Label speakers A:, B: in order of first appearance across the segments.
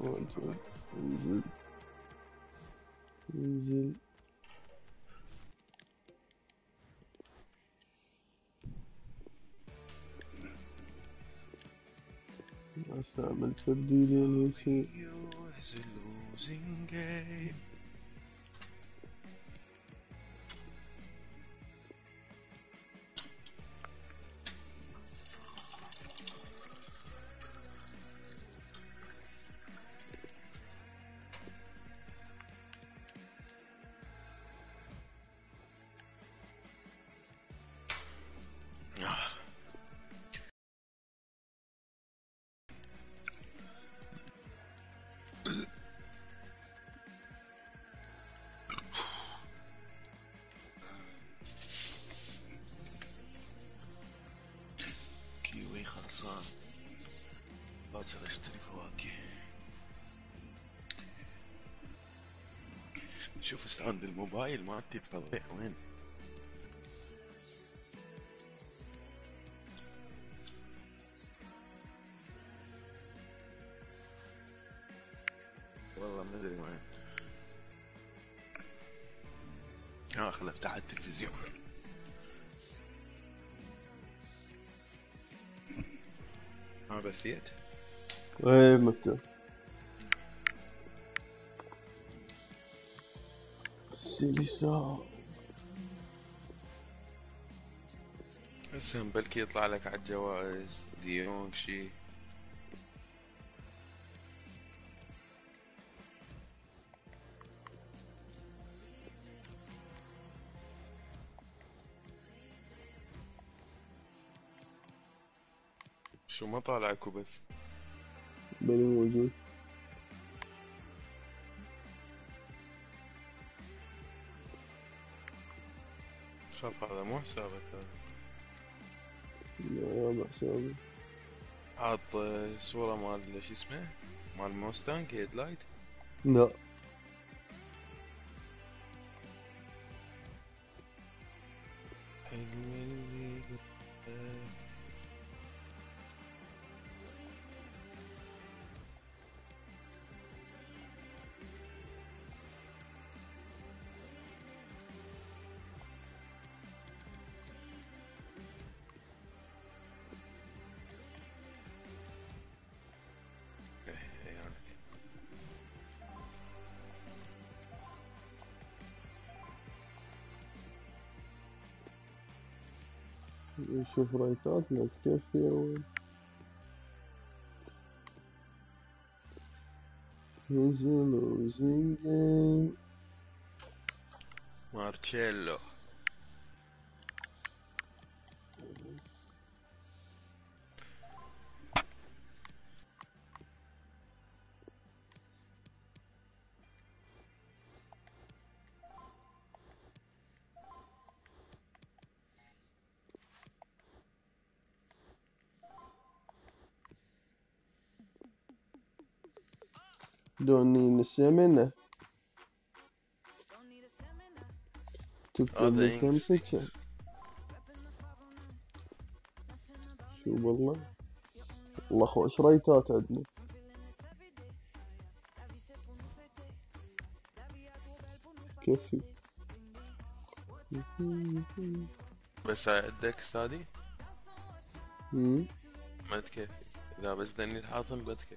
A: انزل انزل انزل. استعمل تبديلين هيك.
B: كيوي خلصان، باكر اشتري فواكه. شوف عند الموبايل ما تفضل وين. والله ما ادري وين. خل افتح التلفزيون. بثيت.
A: ايه مفتوح. سيليسا
B: هسه بلكي يطلع لك على الجوائز ديونج شي. شو ما طالعكوا بث؟
A: بلي موجود.
B: خاف هذا مو حسابك هذا.
A: لا ما حسابي.
B: حاط صورة مال شو اسمه، مال موستانج هيد لايت.
A: لا
B: حلو اللي
A: نشوف رايتاتنا كيف فيها وين. losing game.
B: مارتشيلو.
A: Don't need a seminar to cool
B: هذا
A: the temperature. شو والله والله خوش رايتات عندنا. كيفي
B: بس الدكس هذه ما تكفي. اذا بس دني الحاطم بتكفي.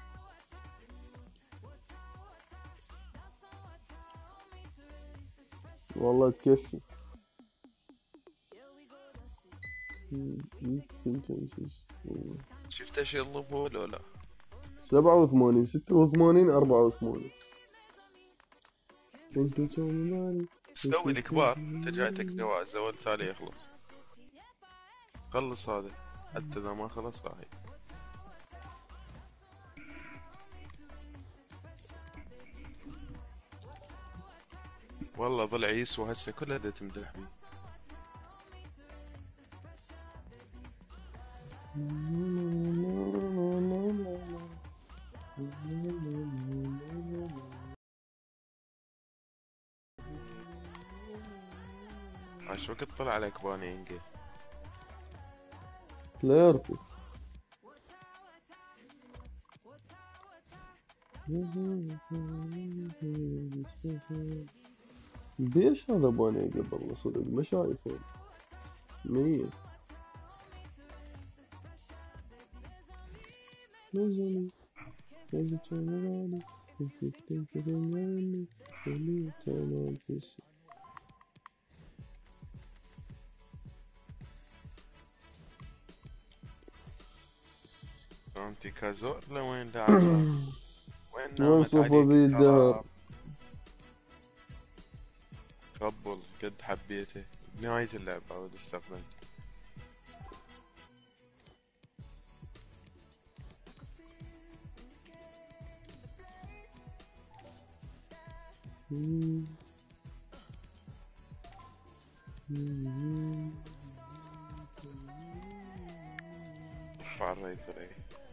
A: والله تكفي.
B: شفت ايش يطلبوا ولا لا؟
A: 87 86 84. كنت تسوي مالي
B: سوي الكبار. انت جايتك جواز اول تالي يخلص. خلص هذا حتى اذا ما خلص راح. والله ضلع يسوى هسه كلها دا تمدح بيه. عاش وقت طلع عليك باني انجي.
A: لا يركض. ليش هذا باني قبل صدق ما شايفه ميت نزلي نزلي تمراني نسيت تمراني نسيت تمراني
B: انتي كازور لوين داعبة؟ وين نامت
A: وصف
B: عليك
A: بي الدهر
B: التراب؟ قبل قد حبيته بنهاية اللعبة واستقبلت. ارفع الريت علي.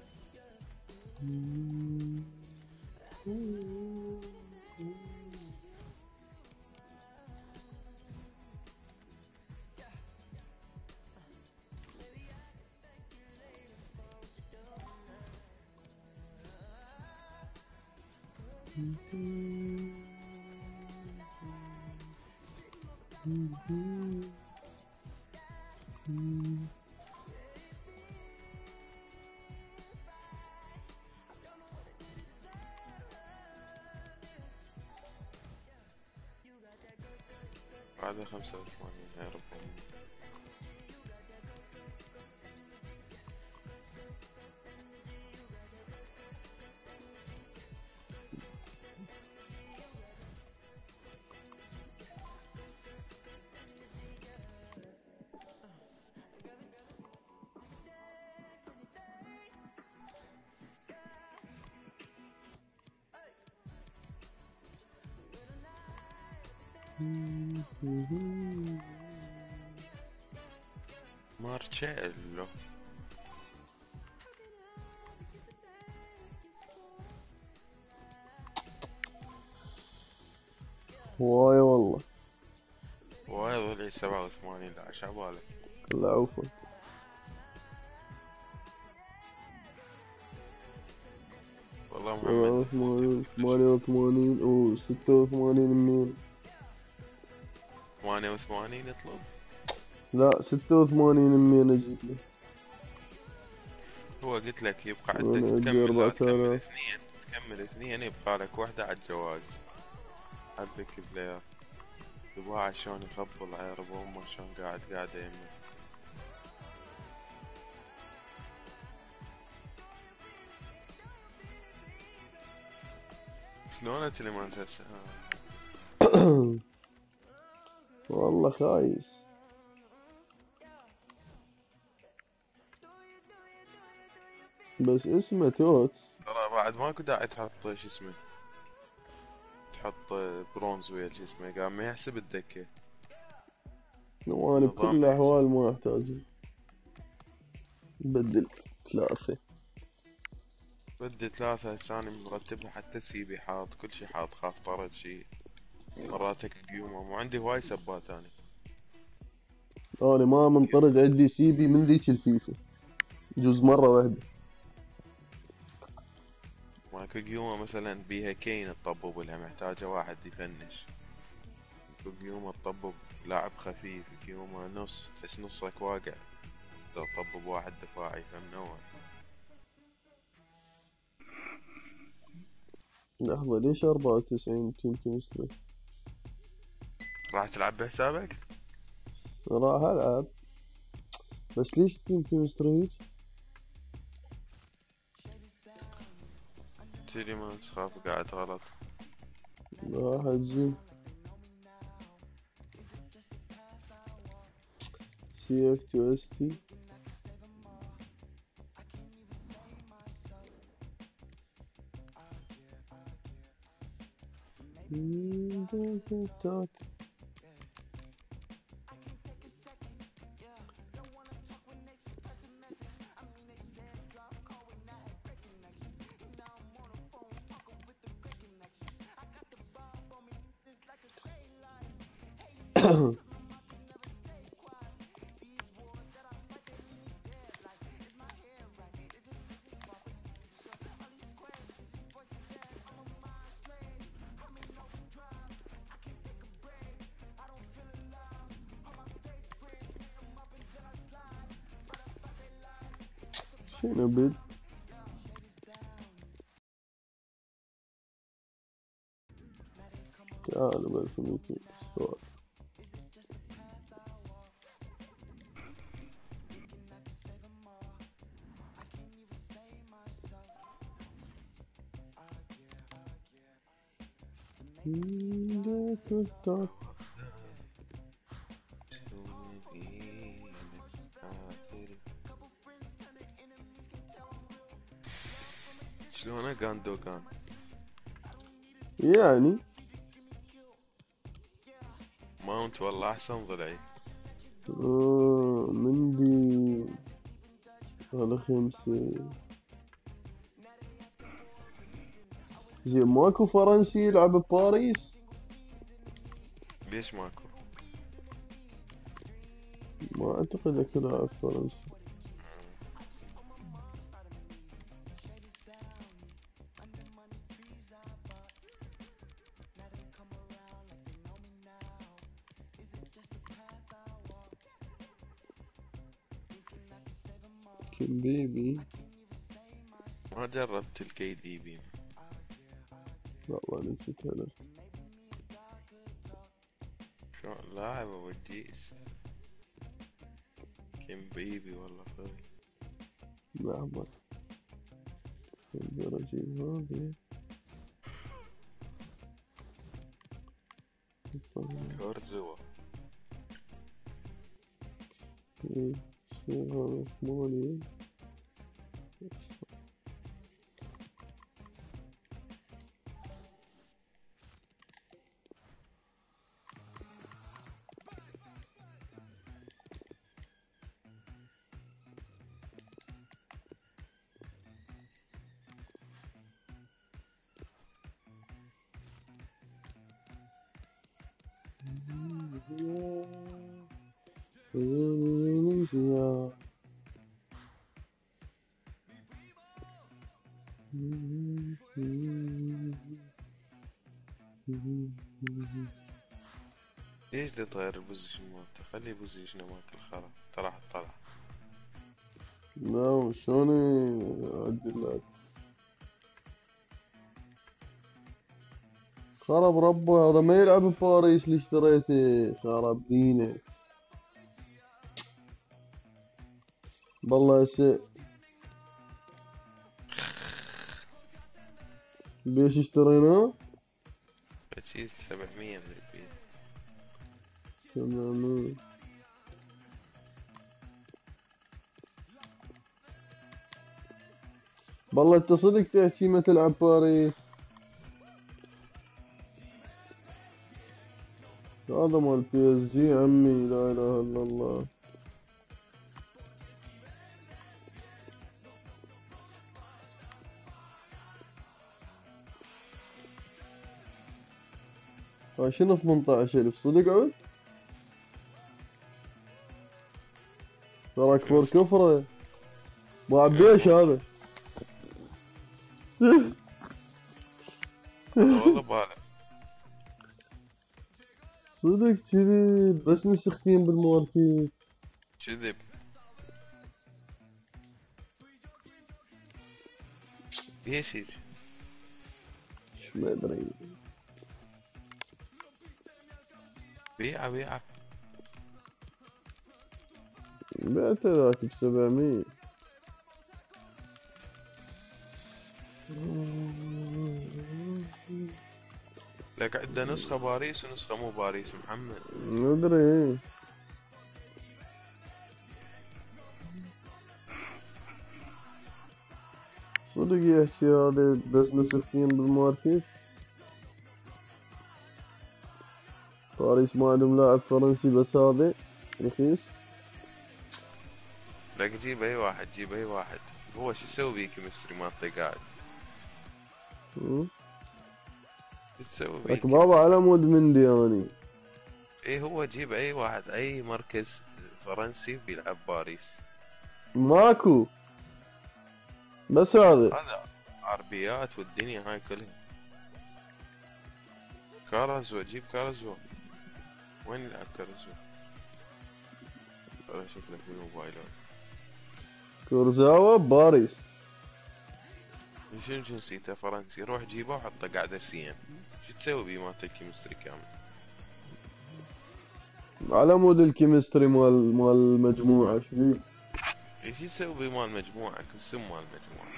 B: بعد 85 يا رب. مارتشيلو
A: واي والله
B: وهذا اللي 87 لا شعبالك.
A: لا عفوا
B: والله محمد
A: 87 88 او 86 منين
B: 88 يطلب.
A: لا 86 منين اجيب له
B: هو قلت لك يبقى عندك
A: انا عندي
B: تكمل، لا تكمل
A: 4000
B: اثنين، تكمل اثنين يبقى لك واحدة على الجواز. عندك بلاير يبغى شلون يخبل عيرب امه شلون قاعدة يمه. شلون تليمانس هسه؟
A: والله خايس بس اسمه توتس
B: ترى بعد ماكو داعي تحط شو اسمه، تحط برونز ويا شو اسمه، قام ما يحسب الدكة.
A: وانا
B: نظام
A: بكل
B: ما يحسب.
A: الاحوال ما احتاج بدل 3
B: بدي 3 هسه انا مرتبها، حتى السيبي حاط كل شي حاط، خاف طرد شي مراتك قيومة، مو عندي هواي سبات اني.
A: انا ما منطرد عندي سي بي من ذيك الفيفا جوز مرة واحدة
B: ماكو قيومة مثلا بيها كين تطبب لها، محتاجة واحد يفنش. ماكو قيومة تطبب لاعب خفيف، قيومة نص تحس نصك واقع تطبب واحد دفاعي فمنوع.
A: لحظة ليش 94 تيم كيمستري
B: راح تلعب بحسابك؟
A: راح العب بس ليش تيم كيمستري
B: تدري ما تخاف قاعد غلط.
A: راح اجي سي اف تو اس تي نبت. تعال ب 1200 استوى.
B: شلونه جاندوكان؟
A: يعني
B: ماونت والله احسن ضلعي.
A: مندي على 5. زين ماكو فرنسي يلعب بباريس؟
B: ليش ماكو؟
A: ما اعتقد اكو لاعب فرنسي. كمبيبي
B: ما جربت الكي دي بي.
A: لا والله نسيت هذا.
B: شلون لاعب ابو الجيس كيم بيبي والله خوي.
A: لحظة اقدر اجيب هذه.
B: كورزوا
A: ايه شو هذا مالي.
B: ليش دي تغير البوزيشن مالته؟ خلي بوزيشنه مالك الخرا طلع طلع.
A: لا شلون اعدل لك. خرب ربه هذا ما يلعب بباريس اللي اشتريته. خرب دينه بالله هسه. بيش اشتريناه؟
B: فشي 700 من البيت.
A: تمام. بالله انت صدق تحكي ما تلعب باريس. هذا مال بي اس جي عمي لا اله الا الله. شنو 18,000 صدق عود؟ تراك فور كفره. ابو عبيش هذا.
B: والله بالك
A: صدق كذي بس نسختين بالماركت.
B: كذب. ليش هيك؟
A: ما ادري.
B: بيعه بيعه.
A: بعته ذاك ب700.
B: لك عنده نسخة باريس ونسخة مو باريس محمد.
A: ما ادري. صدق يحكي هذا بس نسختين بالماركت. باريس ما عندهم لاعب فرنسي بس هذا رخيص.
B: لك جيب اي واحد جيب اي واحد. هو شو يسوي بيك مستري ما انت قاعد؟ شو تسوي
A: لك
B: بيك
A: بابا على
B: مستري؟
A: مود مندي اني.
B: ايه هو جيب اي واحد اي مركز فرنسي بيلعب باريس.
A: ماكو بس هذا.
B: هذا عربيات والدنيا هاي كلها. كارازو جيب كارازو. وين يلعب كارازو؟ ترى شكله في موبايلات.
A: كورزاوا باريس.
B: شنو جنسيته؟ فرنسي. روح جيبه وحطه قاعدة سي ام. شو تسوي بيه مالت الكيمستري كامل؟
A: على مود الكيمستري مال المجموعة شبيه؟
B: شو تسوي بيه مال مجموعة؟ السم مال المجموعة.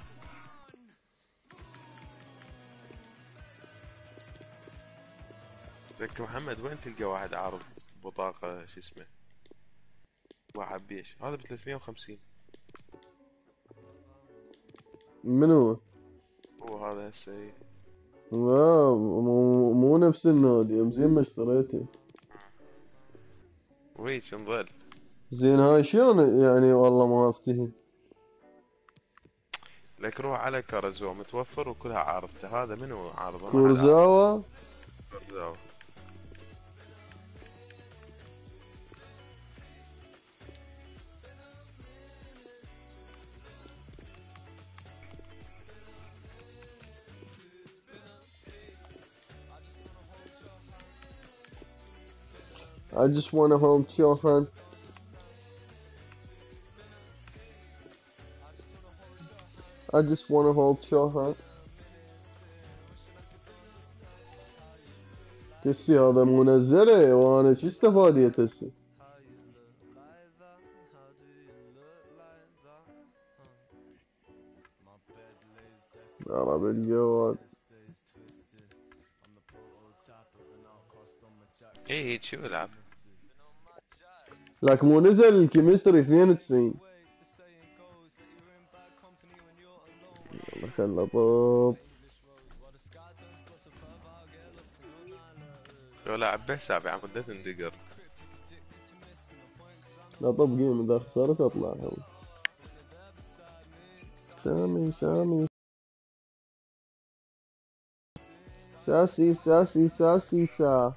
B: لك محمد وين تلقى واحد عارض بطاقة شو اسمه؟ واحد بيش هذا ب350.
A: من هو؟
B: هو هذا هسه.
A: مو نفس النادي، زين ما اشتريته.
B: ويش نظل.
A: زين هاي شلون يعني؟ والله ما افتهم.
B: لك روح على كارزو متوفر وكلها عارضته. هذا منو عارضه؟ ما حد عارضه.
A: كورزاوا.
B: كارزو.
A: I just wanna hold your hand. I just wanna hold your hand. كسي هذا منزله وانا شو استفاديت هسه؟ ضرب الجواد.
B: اي شو يلعب؟
A: لكن مو نزل الكيمستري 92. يلا خله طب.
B: لو لاعب به سابع عمده تندقر.
A: لا طب جيم اذا خسرت اطلع هو. سامي ساسي سا.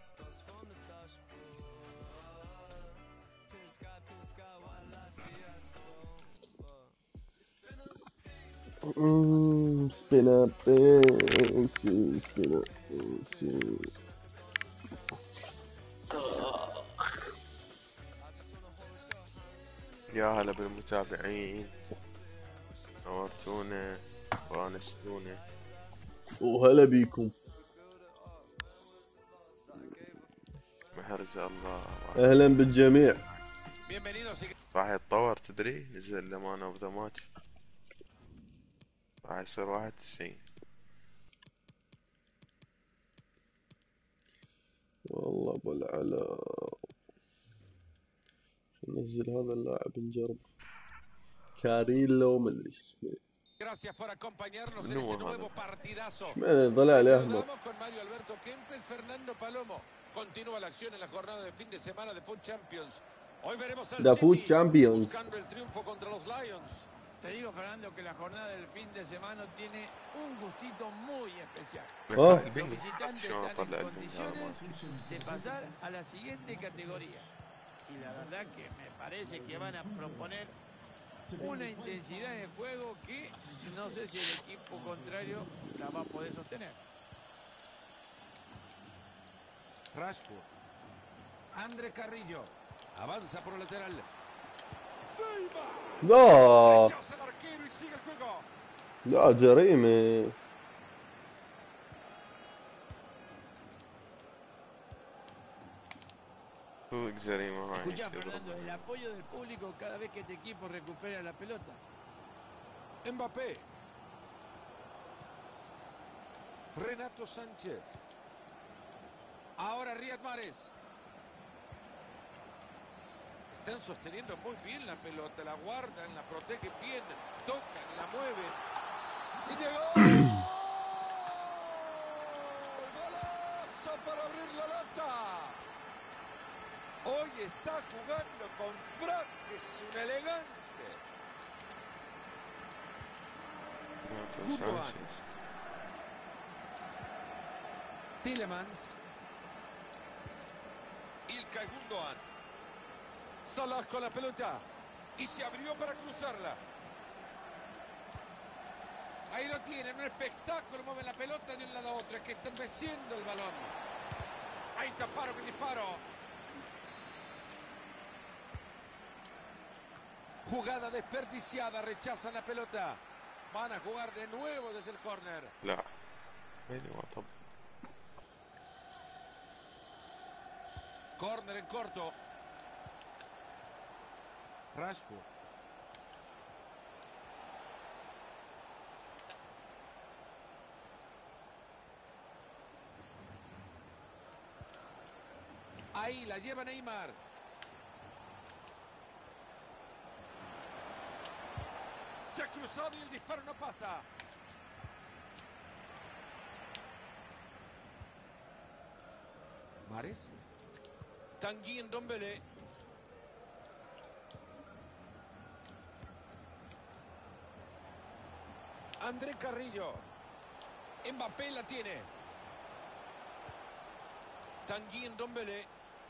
A: spin up spin up.
B: يا هلا بالمتابعين، نورتونا وانستونا.
A: وهلا بيكم.
B: محرز الله.
A: اهلا بالجميع.
B: راح يتطور تدري، نزل له مان اوف ذا ماتش راح يصير 91.
A: والله ابو العلاء نزل هذا اللاعب نجرب. كاريلو مدري ايش اسمه.
C: Gracias por acompañarnos en
B: منو
C: este
B: هذا؟
C: nuevo partidazo.
A: اشمعنى طلع لي احمر؟
C: Saludamos con Mario Alberto Kempes, Fernando Palomo. Continúa la acción en la jornada de fin de semana de Food Champions. Hoy veremos al
A: The Food
C: City
A: Champions.
C: buscando el triunfo contra los Lions.
D: Te digo, Fernando, que la jornada del fin de semana tiene un gustito muy especial.
A: Oh.
D: Los visitantes
B: شلون
D: están
B: اطلع
D: en
B: البنج هذا مالتي؟
D: condiciones de pasar a la siguiente categoría. Y la verdad que me parece que van a proponer una intensidad de juego que no sé si el equipo contrario la va a poder sostener.
C: Rashford. André Carrillo. Avanza por el lateral.
A: لا
C: Rechaza el arquero y sigue el juego.
A: لا جريمة.
B: صدق جريمة هاي.
D: Escucha, Fernando, el apoyo del público cada vez que este equipo recupera la pelota.
C: Mbappé. Renato Sánchez. Ahora Riyad Mahrez. Están sosteniendo muy bien la pelota, la guardan, la protegen bien, tocan, la mueven. ¡Y llegó! ¡Golazo para abrir la lata! Hoy está jugando con Frank, que es un elegante.
B: سانشيز.
C: Tielemans. Ilkay Gundogan. Salah con la pelota. Y se abrió para cruzarla. Ahí lo tienen, un espectáculo. Mueven la pelota de un lado a otro. Es que están meciendo el balón. Ahí taparon el disparo. Jugada desperdiciada, rechazan la pelota. Van a jugar de nuevo desde el córner.
B: لا ويلي ما طب.
C: Córner en corto. Rashford. Ahí la lleva Neymar. Se ha cruzado y el disparo no pasa. Mares. Tanguy Ndombele. André Carrillo. Mbappé la tiene. Tanguy Ndombele.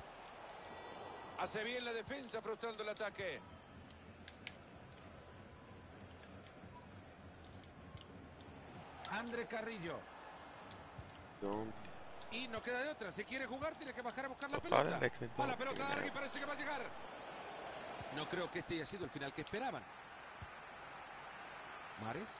C: Hace bien la defensa frustrando el ataque. André Carrillo.
B: دون
C: Y no queda de otra. Si quiere jugar, tiene que bajar a buscar la
B: طالع
C: pelota.
B: لك من
C: Va la
B: دون.
C: pelota larga y parece que va a llegar. No creo que este haya sido el final que esperaban. Mares.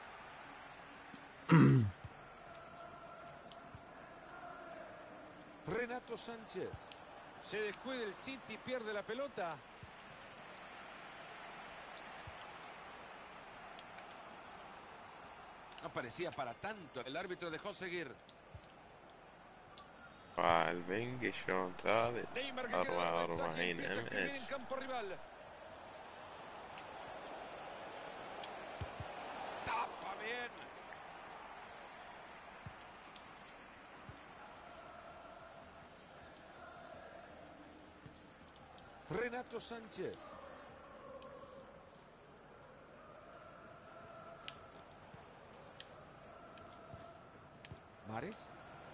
C: Renato Sánchez. Se descuida el City, pierde la pelota. No parecía para tanto. El árbitro dejó seguir.
B: البنج شلون ثابت
C: Neymar que quiere dar mensaje,
B: 44
C: empieza a escribir en
B: MS.
C: campo rival. Tapa bien. Renato Sánchez. Mares.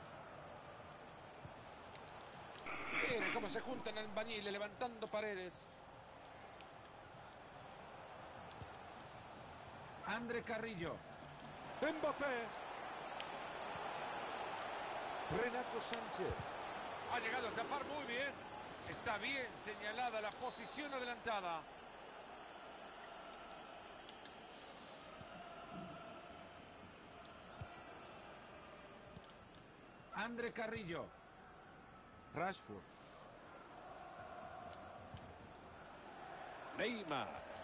C: Miren cómo se juntan al albañiles levantando paredes. André Carrillo. Mbappé. Renato Sánchez. Ha llegado a tapar muy bien. Está bien señalada la posición adelantada. André Carrillo. Rashford. Neymar.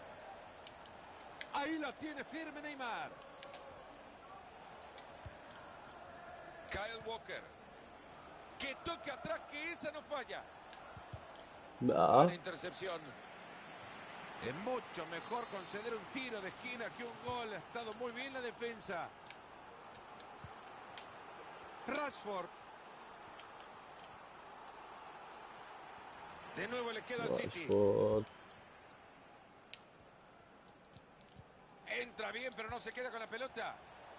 C: Ahí la tiene firme Neymar. Kyle Walker. Que toque atrás, que esa no falla. Buena intercepción. Es mucho mejor conceder un tiro de esquina que un gol. Ha estado muy bien la defensa. Rashford. De nuevo le queda al City.
A: راشفورد.
C: Entra bien, pero no se queda con la pelota.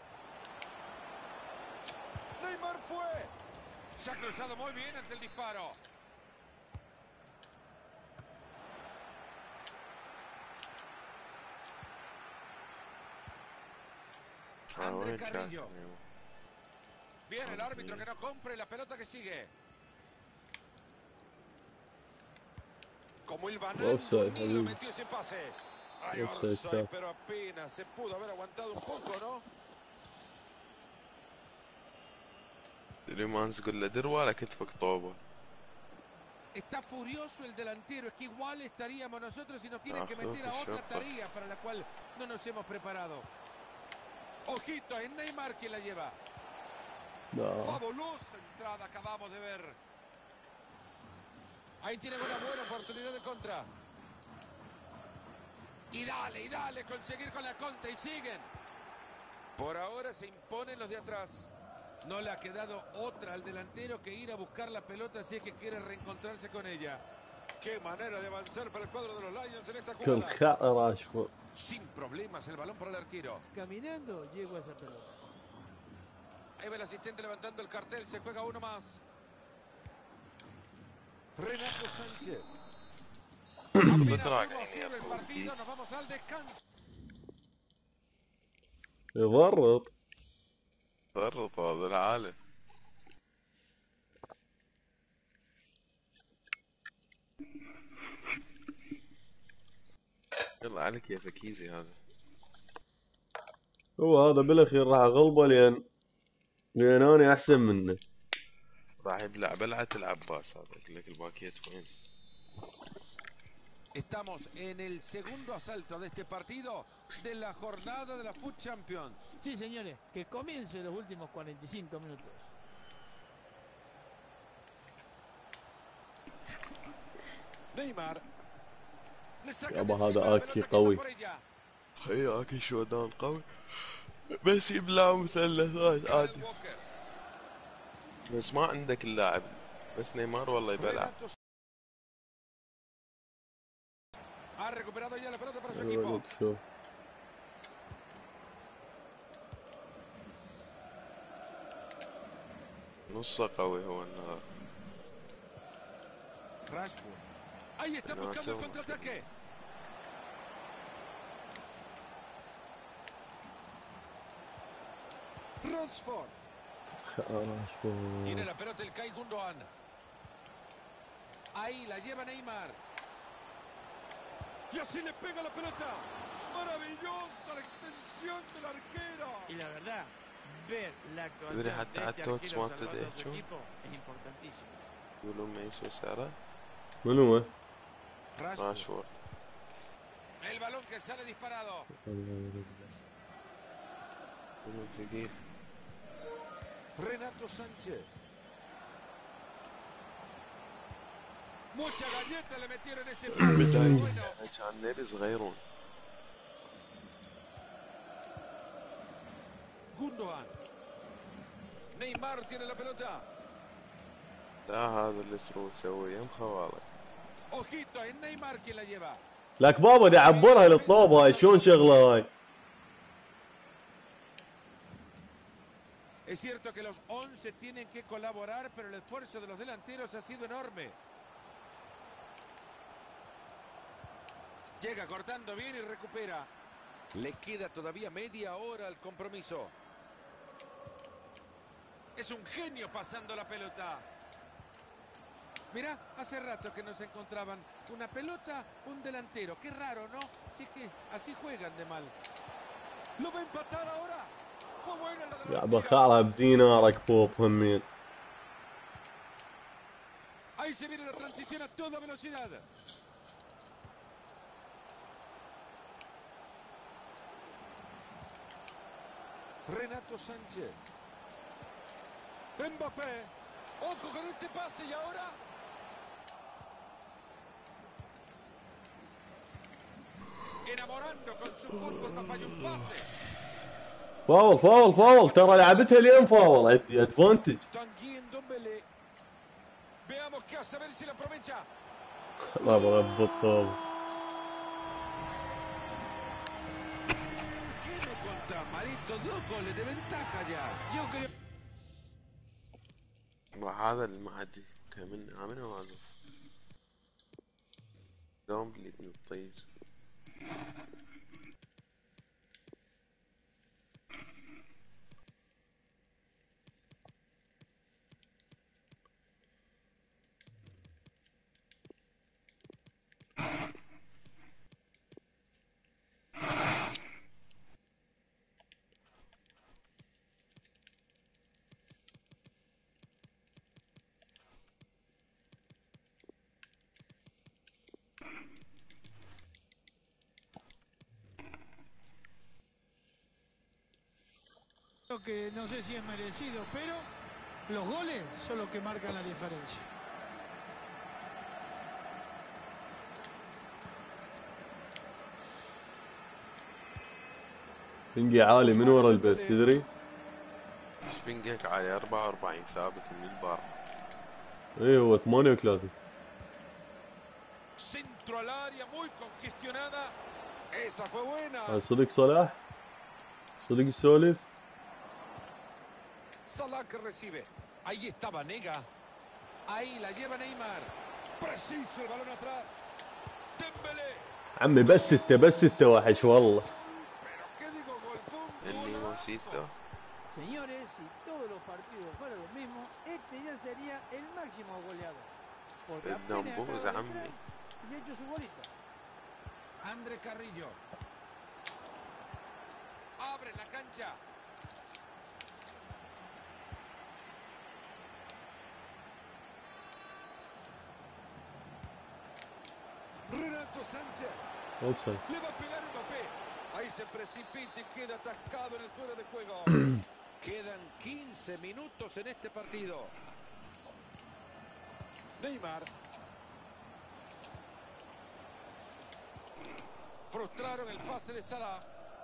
C: Neymar fue. Se ha cruzado muy bien ante el disparo. André
B: وين
C: Carrillo.
B: كان؟
C: Bien, el árbitro que no compre la pelota que sigue. Como el banano,
A: Offside,
C: ni lo
A: Habib.
C: metió ese pase. Ay,
A: Offside,
C: offside,
A: está.
C: pero apenas se pudo haber aguantado un poco, ¿no?
B: سليمان تقول له در ولا كتفك طوبه.
C: Está furioso el delantero. Es que igual estaríamos nosotros si nos tienen que
B: Ajo,
C: meter a
B: que
C: otra
B: chopa.
C: tarea para la cual no nos hemos preparado. Ojito, es Neymar quien la lleva.
A: لا
C: Fabulosa entrada acabamos de ver. Ahí tienen una buena oportunidad de contra. Y dale, conseguir con la contra y siguen. Por ahora se imponen los de atrás. No le ha quedado otra al delantero que ir a buscar la pelota si es que quiere reencontrarse con ella. Qué manera de avanzar para el cuadro de los Lions en esta
A: كل
C: jugada.
A: خطأ راشفورد.
C: Sin problemas el balón para el arquero.
D: Caminando llego a esa pelota.
C: Ahí va el asistente levantando el cartel, se juega uno más. Renato Sánchez. Apenas
B: بتراجع
C: 1-0 el
B: يعني
C: partido, nos vamos al descanso.
A: يضرب.
B: فرط هذا العالم. يلا على كيفك ايزي هذا.
A: هو هذا بالاخير راح اغلبه لان انا احسن منه.
B: راح يبلع بلعة العباس هذا، يقول لك الباكيت وين.
C: Estamos en el segundo asalto de este partido de la jornada de la Food Champions.
D: Sí, señores, que comiencen los últimos 45 minutos.
C: Neymar. Le saca
A: يابا
C: de encima
A: هذا
C: la
A: اكي
C: pelota que va
A: قوي.
C: por ella.
B: حياك شودان قوي، بس يبلع مثلثات
C: Kyle
B: عادي.
C: Walker.
B: بس ما عندك اللاعب، بس نيمار والله يبلع.
C: Renato. Ha recuperado ya la pelota para su
A: الولد
C: equipo.
A: شوف
B: نصه قوي هو النهار.
C: Rashford. Ahí está
B: No,
C: buscando el
B: seguro.
C: contraataque. Rashford. Tiene la pelota el Kai Gundogan. Ahí la lleva Neymar. Y así le pega la pelota. Maravillosa la extensión del arquero.
D: Y la verdad, ver la actuación
B: يدري
D: de
B: حتى
D: este
B: على التوتس
D: arquero
B: وانت
D: salvando a su
B: تدعي
D: equipo es importantísimo.
B: يقولون ما يسوى سعره.
A: منو هو؟
C: Rashford.
B: راشفورد.
C: El balón que sale disparado.
B: يقولون ثقيل.
C: Renato Sánchez. Mucha galleta le metieron ese pase.
B: بداية
C: Bueno.
B: كان نادي صغيرون.
C: Gundogan. Neymar tiene la pelota.
B: لا هذا اللي تروح يسويه مخوالك.
C: Ojito, es Neymar quien la lleva.
A: لك بابا دي عبرها للطوب هاي شلون شغله هاي؟
C: Es cierto que los 11 tienen que colaborar, pero el esfuerzo de los delanteros ha sido enorme. Llega cortando bien y recupera. Le queda todavía media hora al compromiso. Es un genio pasando la pelota. Mirá, hace rato que no se encontraban una pelota, un delantero. Qué raro, ¿no? Si es que así juegan de mal. ¿Lo va a empatar ahora? Fue buena la
A: يا
C: delantera.
A: بخالها بدينارك بوب همين.
C: Ahí se viene la transición a toda velocidad. Renato Sánchez. Mbappé. Ojo con este pase y ahora. Enamorando con su fútbol, no falla un pase.
A: فاول فاول فاول ترى لعبتها اليوم فاول عندي ادفانتج.
C: Tanguy Ndombele. Veamos qué hace, a ver si la aprovecha.
A: الله بغبط طوب.
C: ¿Qué me contás, Marito? 2 goles de ventaja ya.
D: Yo creo
B: وهذا المعدي كمن عامل هذا. دوم اللي من الطيز.
E: que no sé si es merecido, pero los goles son los que marcan la diferencia.
A: بنجي عالي من ورا البيت تدري؟
B: ايش بنقيك على 44 ثابت من البار.
A: ايه هو 38.
C: Centro al área, muy congestionada. Esa fue buena.
A: هاي صدق صلاح؟ صدق السولف؟
C: Salah que recibe. Ahí está Vanega. Ahí la lleva Neymar. Preciso el balón atrás. Dembélé.
A: عمي بس ستة وحش والله.
C: Pero qué digo, gol. Fue un
B: اللي
C: golazo.
B: نسيته.
D: Señores, si todos los partidos fueran lo mismo, este ya sería el máximo goleador. Porque apenas
B: النمبوز
D: acaba de
B: عمي.
D: entrar y ha hecho su golito.
C: André Carrillo. Abre la cancha. Renato Sánchez.
A: اوفسايد.
C: Le va a pegar Mbappé. Ahí se precipita y queda atascado en el fuera de juego. Quedan 15 minutos en este partido. Neymar. Frustraron el pase de Salah.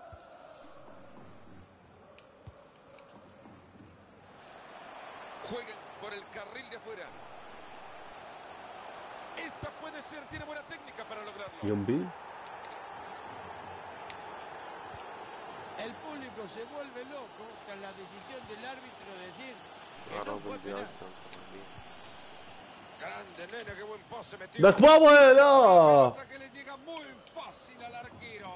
C: Juegan por el carril de afuera. Esta puede ser, tiene buena técnica para lograrlo.
A: يومبي.
D: El público se vuelve loco tras la decisión del árbitro de decir que no
B: ضرب
D: fue penal.
B: البيالسا.
C: Grande nena, qué buen pase metió.
A: لك بابا لا.
C: Pelota que le llega muy fácil al arquero.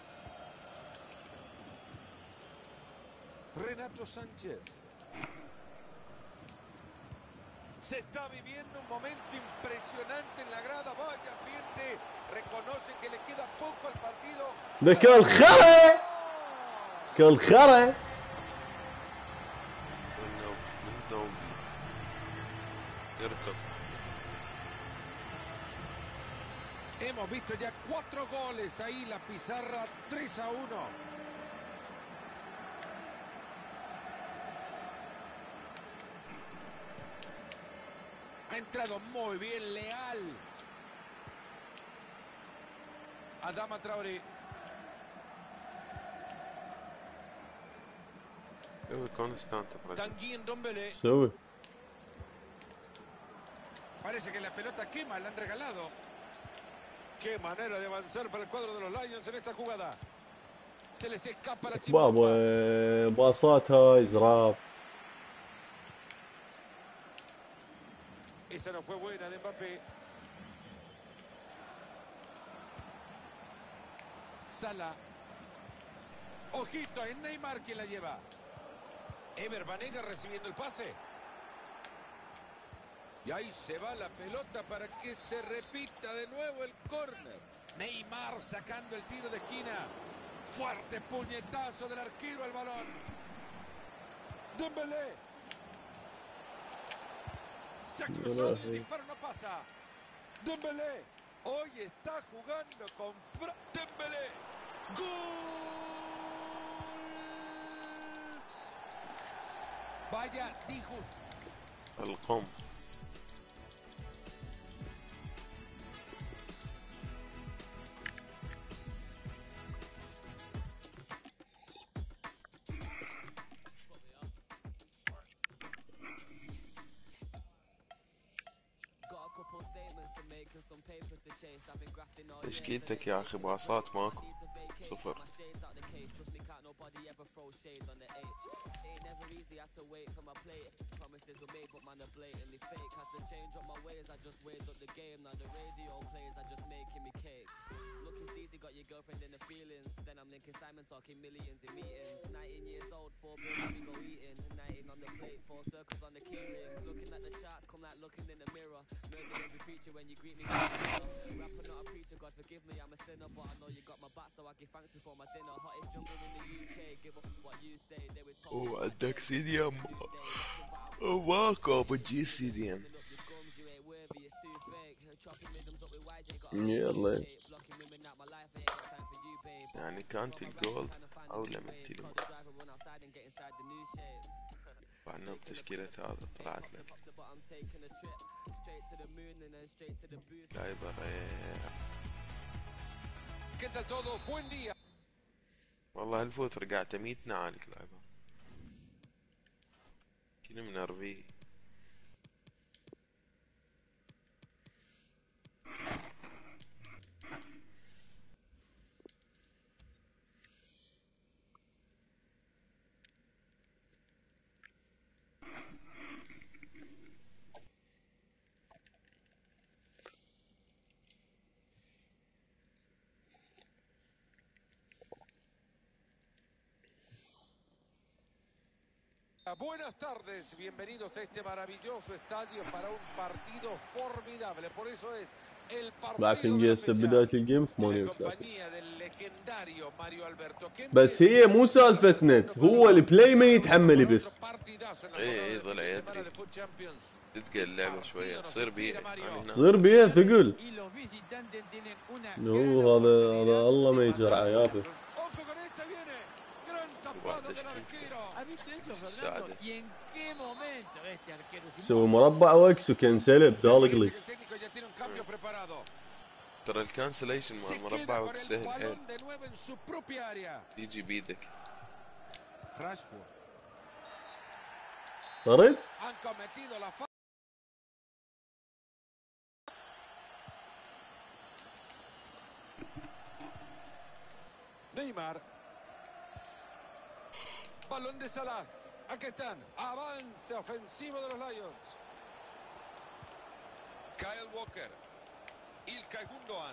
C: Renato Sánchez. Se está viviendo un momento impresionante en la grada. Vaya ambiente. Reconocen que le queda poco al partido.
A: ده كل خرا. كل خرا.
B: والنوبي يركض.
C: Hemos visto ya 4 goles ahí, la pizarra 3-1. Ha entrado muy bien, Leal. Adama Traoré.
B: هو كونستانت برجل.
C: Tanguy Ndombele.
A: سوي.
C: Parece que la pelota quema, la han regalado. Qué manera de avanzar para el cuadro de los Lions en esta jugada. Se les escapa la chimbomba.
A: بابا باصات هاي زراب.
C: Esa no fue buena de Mbappé. Salah. Ojito, es Neymar quien la lleva. Ever Banega recibiendo el pase. Y ahí se va la pelota para que se repita de nuevo el córner. Neymar sacando el tiro de esquina. Fuerte puñetazo del arquero al balón. Dembélé. Se cruzó y el disparo no pasa. Dembélé. Hoy está jugando con Dembélé. ¡Gol! Vaya disgusto.
B: القم. تشكيلتك يا اخي باصات ماكو. صفر. وعندك سيديام ماكو بتجي سيديام.
A: يلا.
B: يعني كانت الجول أولى من التليموس. وعنا بتشكيلة هذا طلعت لك لاعب رائع.
C: ¿Qué tal todo? Buen día.
B: والله الفوت رجعت 100 نعالك لعبة كنا من أربيه.
C: Buenas tardes, bienvenidos a este maravilloso estadio para un partido formidable. Por eso es
A: لكن جي هسه بداية الجيم 38.
C: compañía del legendario Mario Alberto.
A: بس هي مو سالفة نت، هو البلاي ما يتحمل بس.
B: اي ضلع يدري تتقل اللعبة شوية تصير بيها
A: تصير بيها ثقل. هو هذا الله ما يجرع يابا. سوي مربع واكس وكنسله بدال
B: ترى الكانسليشن مع المربع وقت سهل حيل يجي بيدك.
A: طرد؟
C: Neymar. Balón de Salah. Aquí están. Avance ofensivo de los Lions. Kyle Walker. Ilkay Gundogan.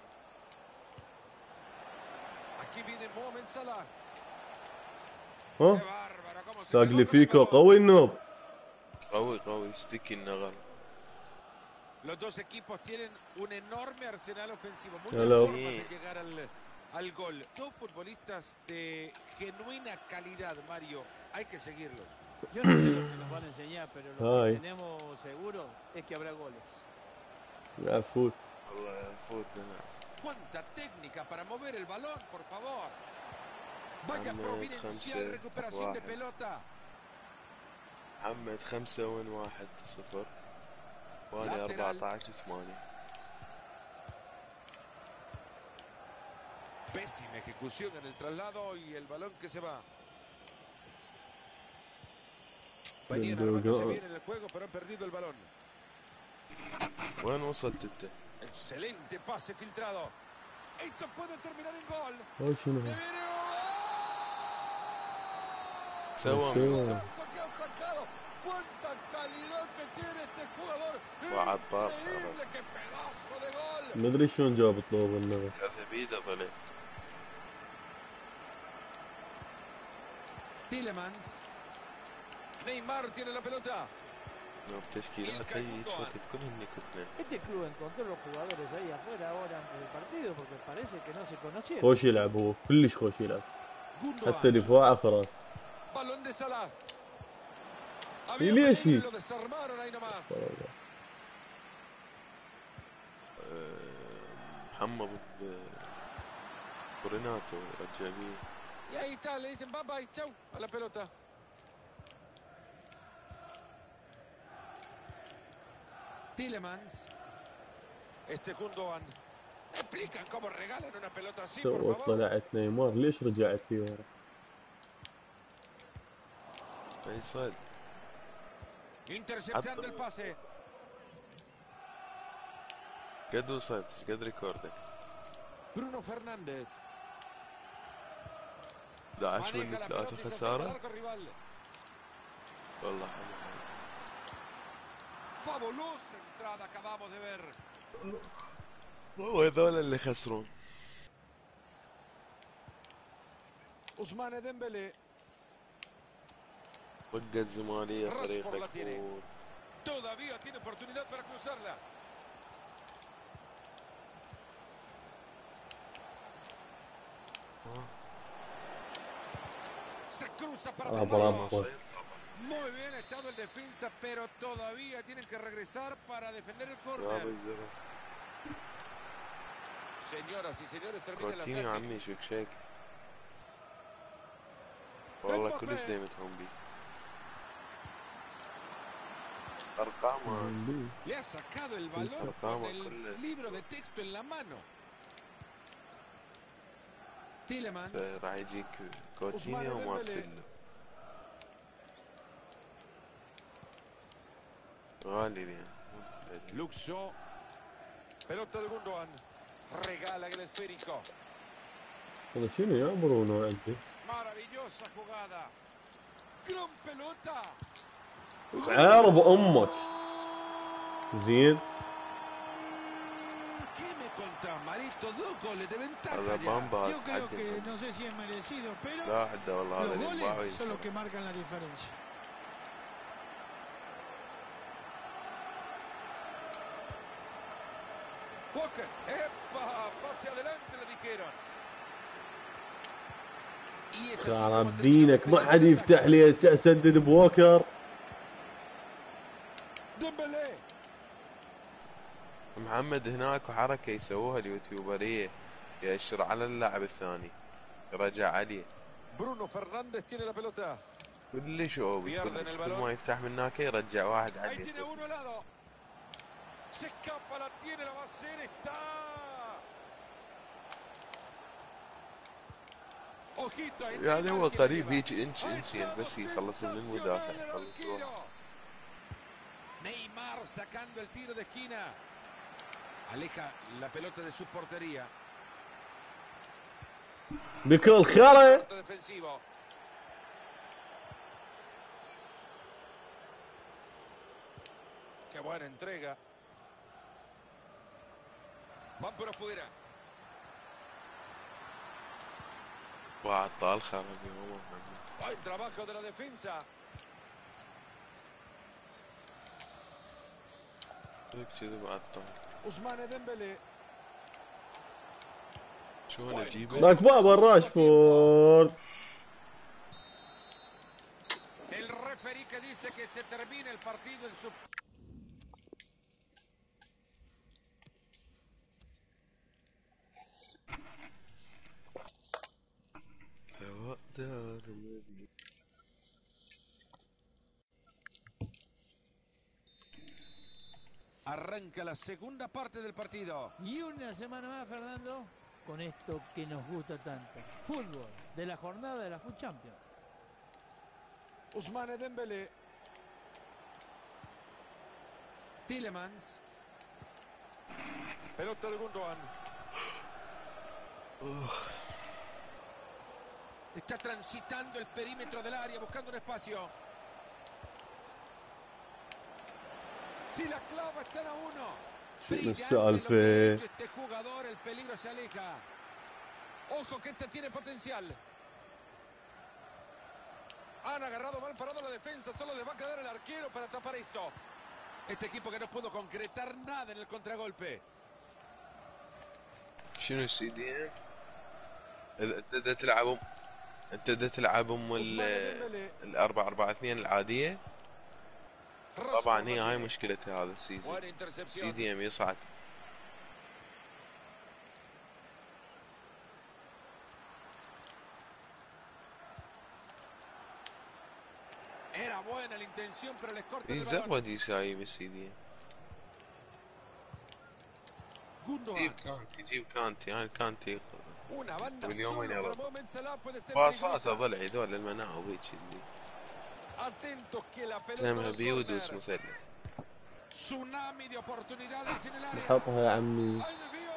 C: Aquí viene Mohamed Salah.
A: ها؟ تاجليفيكو قوي النوب.
B: قوي ستيكي النغل.
C: Los dos equipos tienen un enorme arsenal ofensivo. Muchas formas de llegar al gol. Dos futbolistas de genuina calidad, Mario. Hay que seguirlos.
D: Yo no sé lo que nos van a enseñar, pero lo que tenemos seguro es que habrá goles.
A: يا فوت.
B: والله يا فوت لنا.
C: Cuánta técnica para mover el balón, por favor. Vaya providencial recuperación de pelota.
B: محمد 5-1-1-0 وانا 14-8.
C: Pésima ejecución en el traslado y el balón que se va. Venían armándose bien en el juego, pero han perdido el balón.
B: وين وصلت انت؟
C: Excelente pase filtrado. Esto puede terminar en gol. Se viene
B: سوى
C: que ha sacado. Cuánta calidad que tiene este jugador.
B: وعطار
C: Increíble, qué pedazo de gol.
A: ما ادري شلون جاب طلوب النغم.
B: هذا بيده طلع.
C: Tielemans. Neymar tiene la pelota.
B: بتشكيلات هي شوكت كلهن كتلين.
D: Este club encontró los jugadores ahí afuera ahora antes del partido porque parece que no se conocían.
A: خوش يلعب هو كلش خوش يلعب. حتى دفاعه فراس.
C: Balón de Salah.
A: ليش
C: Lo desarmaron ahí nomás.
B: محمد بريناتو رجع بيه.
C: Y ahí está, le dicen bye bye, chau, a la pelota. Tielemans. Este Gundogan. Explican cómo regalan una pelota así, por
A: سوت
C: favor.
A: طلعت نيمار ليش رجعت فيه ورا؟
B: فيصل.
C: Interceptando el pase.
B: قد وصلت قد ريكوردك؟
C: Bruno Fernández.
B: 11 من 3 خسارة. والله
C: Fabulosa entrada acabamos de ver.
B: هو هذول اللي خسرون.
C: Ousmane Dembélé.
B: طقة الزمالية فريقك.
C: Todavía tiene oportunidad para cruzarla. Se cruza para muy bien ha estado el defensa, pero todavía tienen que regresar para defender el córner. Señoras y señores, termina el
B: كوتينيو
C: ataque.
B: عمي شيك والله كلش ديمتهم بي. ارقامه
C: Le ha sacado el balón con el libro de texto en la mano. Tielemans.
B: راح يجيك كوتينيو ومارسيلو. غالي لين.
C: Luxo. Pelota de Gundogan. Regala el esférico.
A: هذا شنو يا برونو عندي؟
C: Maravillosa jugada. Gran pelota.
A: عارض امك. زين.
C: ¿Qué me contás, Marito? 2 goles de ventaja
B: هذا
C: ya.
B: بامبا
E: Yo creo que
B: تحدد.
E: no sé si es merecido, pero
B: لا حده والله هذا
E: los
B: اللي
E: goles
B: باعي.
E: son los que marcan la diferencia.
C: Walker. ¡Epa! Pase adelante, le dijeron. Y es así como
A: خرب
C: terminó
A: دينك، ما
C: la
A: حد
C: pelota.
A: يفتح لي اسدد بوكر.
C: Dembélé.
B: محمد هناك حركة يسووها اليوتيوبرية، يأشر على اللاعب الثاني يرجع عليه.
C: Bruno Fernández tiene la pelota.
B: كلش اوبي،
C: Pierden
B: كلش
C: el
B: كل
C: balón.
B: ما يفتح من هناك يرجع واحد
C: Ahí
B: عليه.
C: tiene uno al lado. Se escapa, la tiene, la va a hacer, está. Ojito, ahí
B: يعني هو
C: Neymar que la
B: قريب
C: lleva.
B: هيك انش
C: Ha
B: انشين
C: estado
B: بس يخلص من المدافع
C: sensacional el
B: يخلصوها.
C: arquero. Neymar sacando el tiro de esquina. Aleja la pelota de su portería.
A: بكل خرا.
C: Corte defensivo. Qué buena entrega. Van por afuera.
B: واحد طال خرب يوم محمد.
C: Buen trabajo de la defensa.
B: كذي بعد طال.
C: Ousmane Dembélé.
B: شلون اجيبه؟
A: باك بابا راشفورد.
C: El referí que dice que se termina el partido en su...
B: لو اقدر مبي.
C: Arranca la segunda parte del partido.
D: Y una semana más, Fernando, con esto que nos gusta tanto. Fútbol de la jornada de la Food Champions.
C: Ousmane Dembélé. Tielemans. Pelota de Gundogan. Está transitando el perímetro del área, buscando un espacio. Si la clava, están a uno. Brillante lo que ha hecho este jugador, el peligro se aleja. Ojo que este tiene potencial. Han agarrado mal parado la defensa, solo les va a quedar el arquero para tapar esto. Este equipo que no pudo concretar nada en el contragolpe.
B: شنو السي دي ام؟ انت بدك تلعبهم، انت بدك تلعبهم ال 4-4-2 العادية. طبعا هي هاي مشكلة هذا السيزون، سي دي ام يصعد.
C: Era buena la intención, pero les corta el balón.
B: يزود يسايب السي دي ام.
C: Gundogan.
B: جيب كانتي، هاي كانتي
C: Una banda
B: واليوم
C: sola
B: وين
C: para
B: يلا
C: Mohamed Salah puede ser
B: باصاته
C: peligrosa.
B: ضلع هذول المناعة وهيك اللي
C: Atentos que la pelota
B: سمها
C: del
B: بيودوس
C: córner.
B: مثلث.
C: Tsunami de oportunidades en el área.
A: حطها يا عمي.
C: ¡Ay, desvío!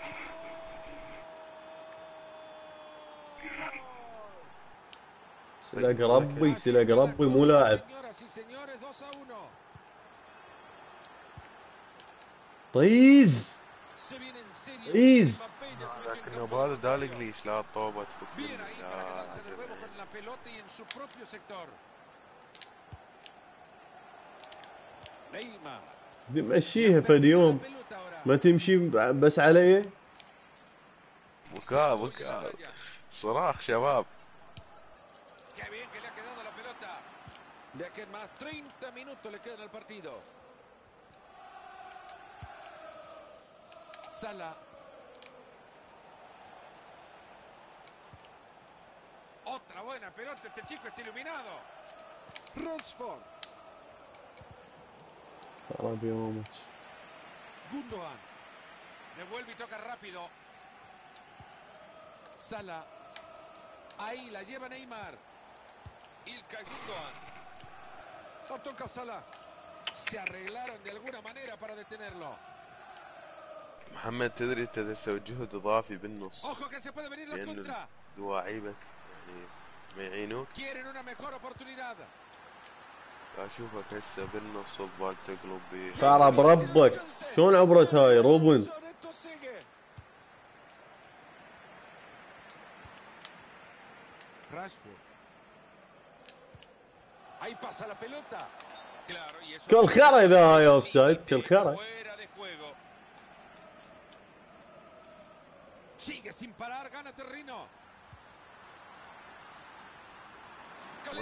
A: سلق ربي، سلق ربي، مو لاعب.
C: Señoras y señores, 2-1.
A: طيز
C: Se viene en serio.
A: طيز.
C: Mbappé ya se metió en
B: لكن
C: campo.
B: بهذا دالجليش لا الطوبة تفك
C: Bien
B: منه.
C: ahí para
B: لا
C: quedarse de nuevo
B: عجب.
C: con la pelota y en su propio sector. Neymar.
A: مشيها فد يوم،
C: Pelota ahora.
A: ما تمشي بس علي.
B: بكاء بكاء صراخ شباب.
C: Qué bien que le ha quedado la pelota. De aquí en más 30 minutos le quedan al partido. Salah. Otra buena pelota, este chico está iluminado. Rosford.
A: خراب يومك.
C: Gundogan. Devuelve y toca rápido. Salah. Ahí la lleva Neymar. Ilkay Gundogan. La toca Salah. Se arreglaron de alguna manera para detenerlo.
B: محمد تدري انت تسوي جهد اضافي بالنص
C: Ojo que se puede venir la
B: لان
C: contra.
B: دواعيبك يعني ما يعينوك.
C: Quieren una mejor oportunidad.
B: اشوفك هسه بالنص تظل تقلب بيه.
A: خرب ربك، شلون عبرت هاي روبن؟
C: Esto sigue. Rashford. Ahí pasa la pelota. Claro, y eso.
A: كل خرا اذا هاي اوف سايد، كل خرا.
C: Fuera de juego.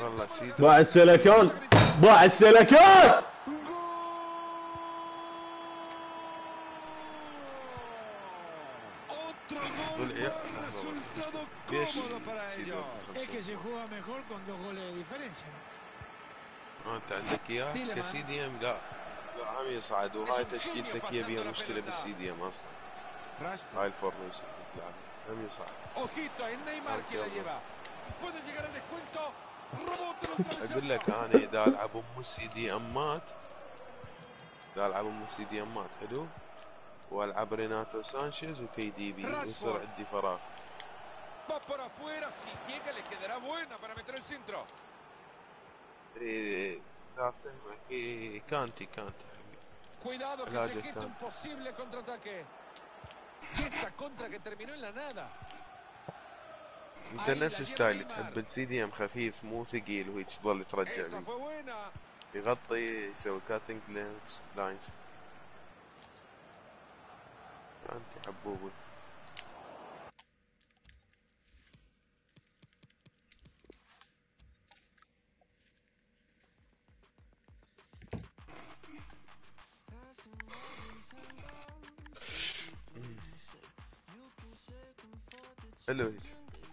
B: والله سيدي
A: باع السلكان، باع السلكان.
B: ليش
E: Es que se juega mejor con 2 goles de diferencia.
B: انت عندك اياه كسي دي ام؟ لا لا، عم يصعد، وهاي تشكيلتك هي بيها مشكله بالسي دي ام اصلا. هاي الفورميشن بتلعب عم يصعد.
C: Ojito, es Neymar que la lleva. Puede llegar al descuento.
B: اقول لك انا اذا العب ام سي دي امات، اذا العب ام سي دي امات حلو، والعب ريناتو سانشيز وكي دي بي ويصير عندي فراغ.
C: Va por afuera, si llega le quedará buena para meter el centro.
B: لا افتهمك، كانتي
C: Cuidado que se quita un posible contraataque. Y esta contra que terminó en la nada.
B: انت نفس ستايلي، تحب السي دي ام خفيف مو ثقيل وهيك تظل ترجع
C: Esa fue buena.
B: يغطي، يسوي كاتنج لاينز. انت حبوبي. حلو هيك.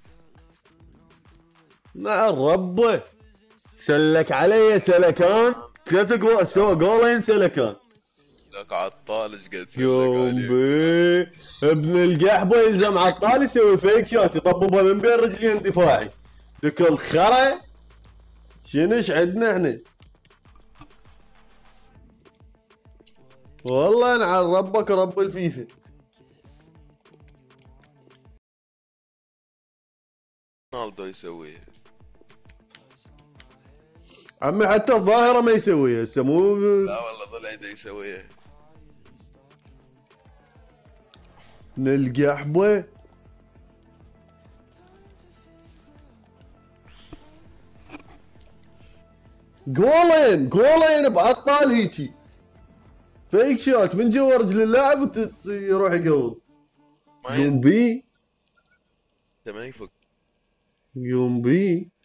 A: مع ربه سلك علي سلكان، كتقوى سوى جولين سلكان.
B: لك عطال ايش قد سلك
A: يوم
B: عليك.
A: بي ابن القحبه يلزم عطال يسوي فيك شوت يطببها من بين رجلين دفاعي. ذك الخرا شنش عندنا احنا؟ والله نعل ربك رب الفيفا.
B: رونالدو يسويها.
A: عمي حتى الظاهره ما يسويها هسه مو.
B: لا والله ظل عيده يسويها.
A: القحبه جولين بعطال هيجي فيك شوت من جوا رجل اللاعب يروح يقوم. يوم بي
B: انت ما يفك.
A: يوم بي